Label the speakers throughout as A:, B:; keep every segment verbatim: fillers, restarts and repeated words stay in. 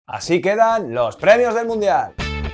A: Así quedan los premios del Mundial.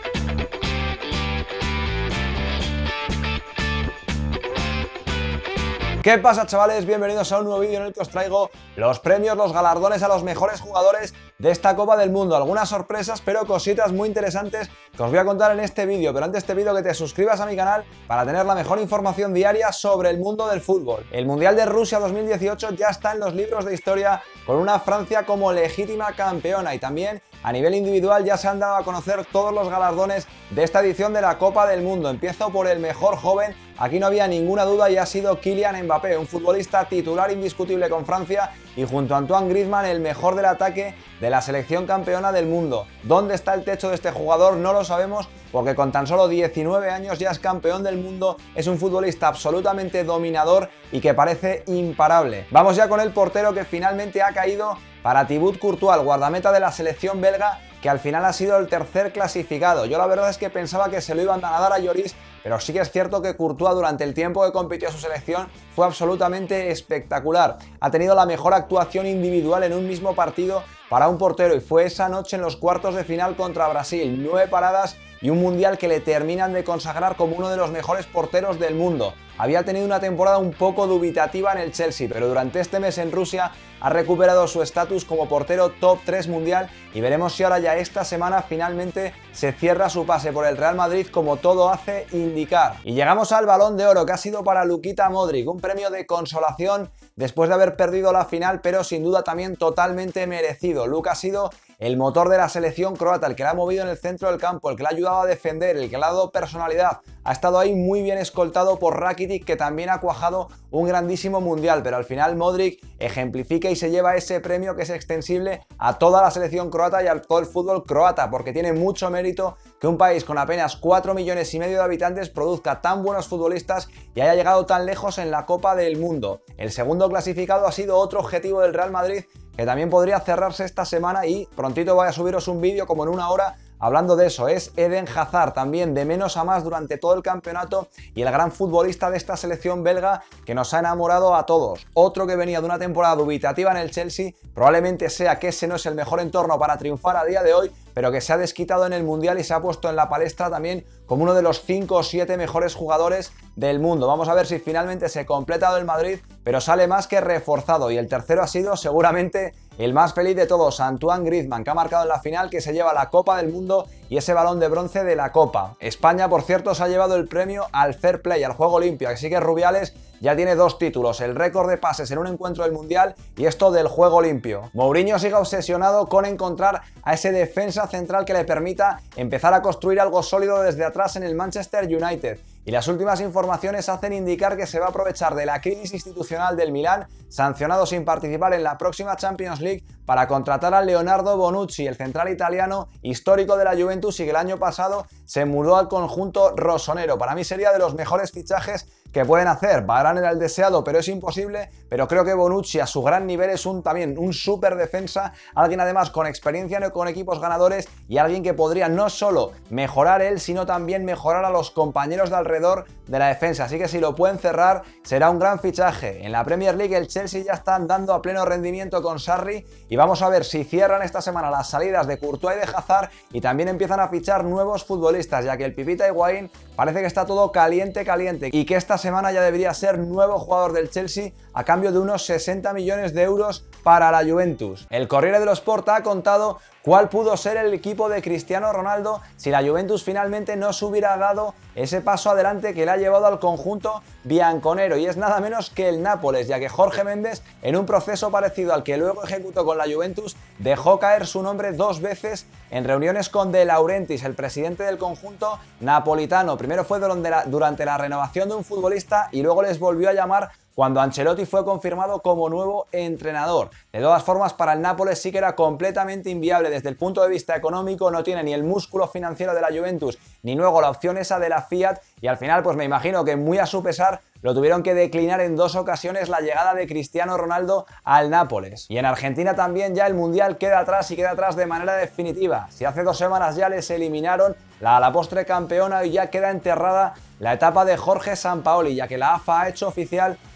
A: ¿Qué pasa, chavales? Bienvenidos a un nuevo vídeo en el que os traigo los premios, los galardones a los mejores jugadores de esta Copa del Mundo. Algunas sorpresas, pero cositas muy interesantes que os voy a contar en este vídeo. Pero antes te pido que te suscribas a mi canal para tener la mejor información diaria sobre el mundo del fútbol. El Mundial de Rusia dos mil dieciocho ya está en los libros de historia con una Francia como legítima campeona, y también a nivel individual ya se han dado a conocer todos los galardones de esta edición de la Copa del Mundo. Empiezo por el mejor joven. Aquí no había ninguna duda y ha sido Kylian Mbappé, un futbolista titular indiscutible con Francia, y junto a Antoine Griezmann el mejor del ataque de la selección campeona del mundo. ¿Dónde está el techo de este jugador? No lo sabemos, porque con tan solo diecinueve años ya es campeón del mundo, es un futbolista absolutamente dominador y que parece imparable. Vamos ya con el portero, que finalmente ha caído para Thibaut Courtois, el guardameta de la selección belga, que al final ha sido el tercer clasificado. Yo la verdad es que pensaba que se lo iban a dar a Lloris, pero sí que es cierto que Courtois durante el tiempo que compitió a su selección fue absolutamente espectacular. Ha tenido la mejor actuación individual en un mismo partido para un portero, y fue esa noche en los cuartos de final contra Brasil. Nueve paradas y un mundial que le terminan de consagrar como uno de los mejores porteros del mundo. Había tenido una temporada un poco dubitativa en el Chelsea, pero durante este mes en Rusia ha recuperado su estatus como portero top tres mundial, y veremos si ahora ya esta semana finalmente se cierra su pase por el Real Madrid, como todo hace indicar. Y llegamos al Balón de Oro, que ha sido para Luka Modric, un premio de consolación después de haber perdido la final, pero sin duda también totalmente merecido. Luka ha sido el motor de la selección croata, el que la ha movido en el centro del campo, el que la ha ayudado a defender, el que le ha dado personalidad. Ha estado ahí muy bien escoltado por Rakitic, que también ha cuajado un grandísimo mundial, pero al final Modric ejemplifica y se lleva ese premio que es extensible a toda la selección croata y a todo el fútbol croata, porque tiene mucho mérito que un país con apenas cuatro millones y medio de habitantes produzca tan buenos futbolistas y haya llegado tan lejos en la Copa del Mundo. El segundo clasificado ha sido otro objetivo del Real Madrid, que también podría cerrarse esta semana, y prontito voy a subiros un vídeo como en una hora hablando de eso. Es Eden Hazard, también de menos a más durante todo el campeonato, y el gran futbolista de esta selección belga que nos ha enamorado a todos. Otro que venía de una temporada dubitativa en el Chelsea, probablemente sea que ese no es el mejor entorno para triunfar a día de hoy, pero que se ha desquitado en el Mundial y se ha puesto en la palestra también como uno de los cinco o siete mejores jugadores del mundo. Vamos a ver si finalmente se completa el Madrid, pero sale más que reforzado. Y el tercero ha sido seguramente el más feliz de todos, Antoine Griezmann, que ha marcado en la final, que se lleva la Copa del Mundo y ese balón de bronce de la Copa. España, por cierto, se ha llevado el premio al Fair Play, al juego limpio, así que Rubiales ya tiene dos títulos, el récord de pases en un encuentro del Mundial y esto del juego limpio. Mourinho sigue obsesionado con encontrar a ese defensa central que le permita empezar a construir algo sólido desde atrás en el Manchester United. Y las últimas informaciones hacen indicar que se va a aprovechar de la crisis institucional del Milán, sancionado sin participar en la próxima Champions League, para contratar a Leonardo Bonucci, el central italiano histórico de la Juventus y que el año pasado se mudó al conjunto rosonero. Para mí sería de los mejores fichajes que pueden hacer. Varane era el deseado, pero es imposible, pero creo que Bonucci a su gran nivel es un, también un súper defensa, alguien además con experiencia con equipos ganadores y alguien que podría no solo mejorar él, sino también mejorar a los compañeros de alrededor de la defensa, así que si lo pueden cerrar será un gran fichaje. En la Premier League el Chelsea ya está andando a pleno rendimiento con Sarri, y vamos a ver si cierran esta semana las salidas de Courtois y de Hazard y también empiezan a fichar nuevos futbolistas, ya que el Pipita Higuaín parece que está todo caliente caliente y que esta semana ya debería ser nuevo jugador del Chelsea a cambio de unos sesenta millones de euros para la Juventus. El Corriere dello Sport ha contado cuál pudo ser el equipo de Cristiano Ronaldo si la Juventus finalmente no se hubiera dado ese paso adelante que le ha llevado al conjunto bianconero, y es nada menos que el Nápoles, ya que Jorge Méndez, en un proceso parecido al que luego ejecutó con la Juventus, dejó caer su nombre dos veces en reuniones con De Laurentiis, el presidente del conjunto napolitano. Primero fue durante la renovación de un futbolista y luego les volvió a llamar cuando Ancelotti fue confirmado como nuevo entrenador. De todas formas, para el Nápoles sí que era completamente inviable desde el punto de vista económico, no tiene ni el músculo financiero de la Juventus, ni luego la opción esa de la Fiat, y al final pues me imagino que muy a su pesar lo tuvieron que declinar en dos ocasiones la llegada de Cristiano Ronaldo al Nápoles. Y en Argentina también ya el Mundial queda atrás y queda atrás de manera definitiva. Si hace dos semanas ya les eliminaron, la a la postre campeona, y ya queda enterrada la etapa de Jorge Sampaoli, ya que la A F A ha hecho oficial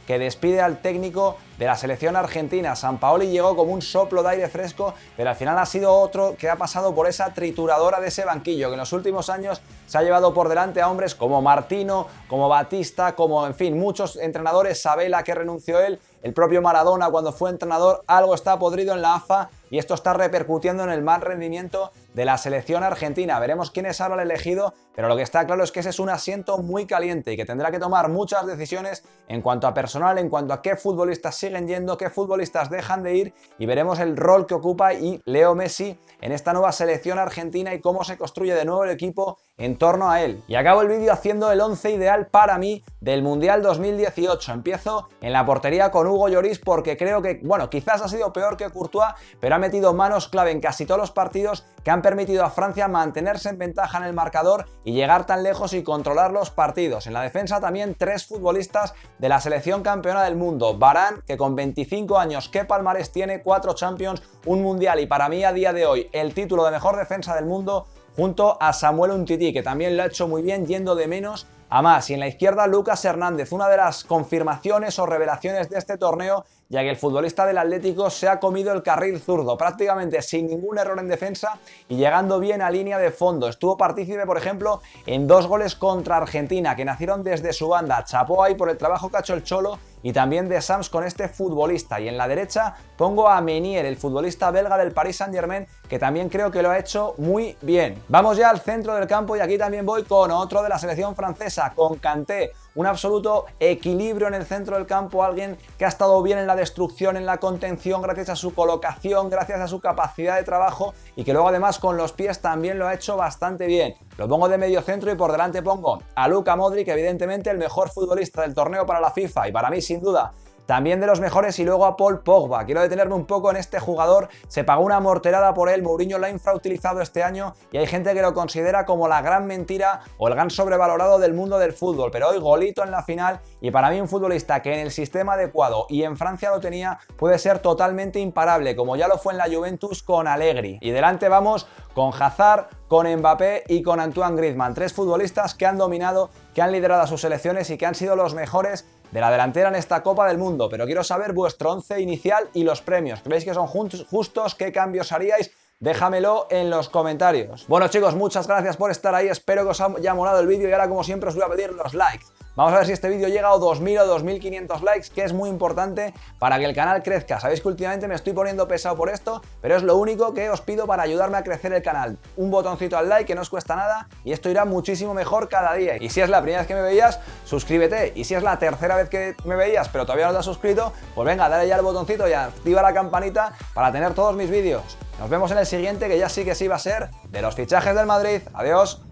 A: que despide al técnico de la selección argentina. Sampaoli llegó como un soplo de aire fresco, pero al final ha sido otro que ha pasado por esa trituradora de ese banquillo, que en los últimos años se ha llevado por delante a hombres como Martino, como Batista, como, en fin, muchos entrenadores, Sabella, que renunció él, el propio Maradona cuando fue entrenador. Algo está podrido en la A F A y esto está repercutiendo en el mal rendimiento de la selección argentina. Veremos quién es ahora el elegido, pero lo que está claro es que ese es un asiento muy caliente y que tendrá que tomar muchas decisiones en cuanto a personal, en cuanto a qué futbolistas siguen yendo, qué futbolistas dejan de ir, y veremos el rol que ocupa y Leo Messi en esta nueva selección argentina y cómo se construye de nuevo el equipo en torno a él. Y acabo el vídeo haciendo el once ideal para mí del Mundial dos mil dieciocho. Empiezo en la portería con Hugo Lloris porque creo que, bueno, quizás ha sido peor que Courtois, pero ha metido manos clave en casi todos los partidos que han permitido a Francia mantenerse en ventaja en el marcador y llegar tan lejos y controlar los partidos. En la defensa también tres futbolistas de la selección campeona del mundo. Varane, que con veinticinco años, qué palmarés tiene, cuatro Champions, un Mundial y para mí a día de hoy el título de mejor defensa del mundo, junto a Samuel Umtiti, que también lo ha hecho muy bien yendo de menos a más. Y en la izquierda Lucas Hernández, una de las confirmaciones o revelaciones de este torneo, ya que el futbolista del Atlético se ha comido el carril zurdo prácticamente sin ningún error en defensa y llegando bien a línea de fondo. Estuvo partícipe, por ejemplo, en dos goles contra Argentina que nacieron desde su banda. Chapó ahí por el trabajo que ha hecho el Cholo y también de Sams con este futbolista. Y en la derecha pongo a Meunier, el futbolista belga del Paris Saint-Germain, que también creo que lo ha hecho muy bien. Vamos ya al centro del campo y aquí también voy con otro de la selección francesa, con Kanté. Un absoluto equilibrio en el centro del campo, alguien que ha estado bien en la destrucción, en la contención, gracias a su colocación, gracias a su capacidad de trabajo y que luego además con los pies también lo ha hecho bastante bien. Lo pongo de medio centro y por delante pongo a Luka Modric, evidentemente el mejor futbolista del torneo para la FIFA y para mí sin duda también de los mejores, y luego a Paul Pogba. Quiero detenerme un poco en este jugador, se pagó una morterada por él, Mourinho lo ha infrautilizado este año y hay gente que lo considera como la gran mentira o el gran sobrevalorado del mundo del fútbol, pero hoy golito en la final y para mí un futbolista que en el sistema adecuado y en Francia lo tenía puede ser totalmente imparable, como ya lo fue en la Juventus con Allegri. Y delante vamos con Hazard, con Mbappé y con Antoine Griezmann, tres futbolistas que han dominado, que han liderado a sus selecciones y que han sido los mejores de la delantera en esta Copa del Mundo. Pero quiero saber vuestro once inicial y los premios. ¿Creéis que son justos? ¿Qué cambios haríais? Déjamelo en los comentarios. Bueno chicos, muchas gracias por estar ahí, espero que os haya molado el vídeo y ahora como siempre os voy a pedir los likes. Vamos a ver si este vídeo llega a dos mil o dos mil quinientos likes, que es muy importante para que el canal crezca. Sabéis que últimamente me estoy poniendo pesado por esto, pero es lo único que os pido para ayudarme a crecer el canal. Un botoncito al like que no os cuesta nada y esto irá muchísimo mejor cada día. Y si es la primera vez que me veías, suscríbete. Y si es la tercera vez que me veías pero todavía no te has suscrito, pues venga, dale ya al botoncito y activa la campanita para tener todos mis vídeos. Nos vemos en el siguiente, que ya sí que sí va a ser de los fichajes del Madrid. Adiós.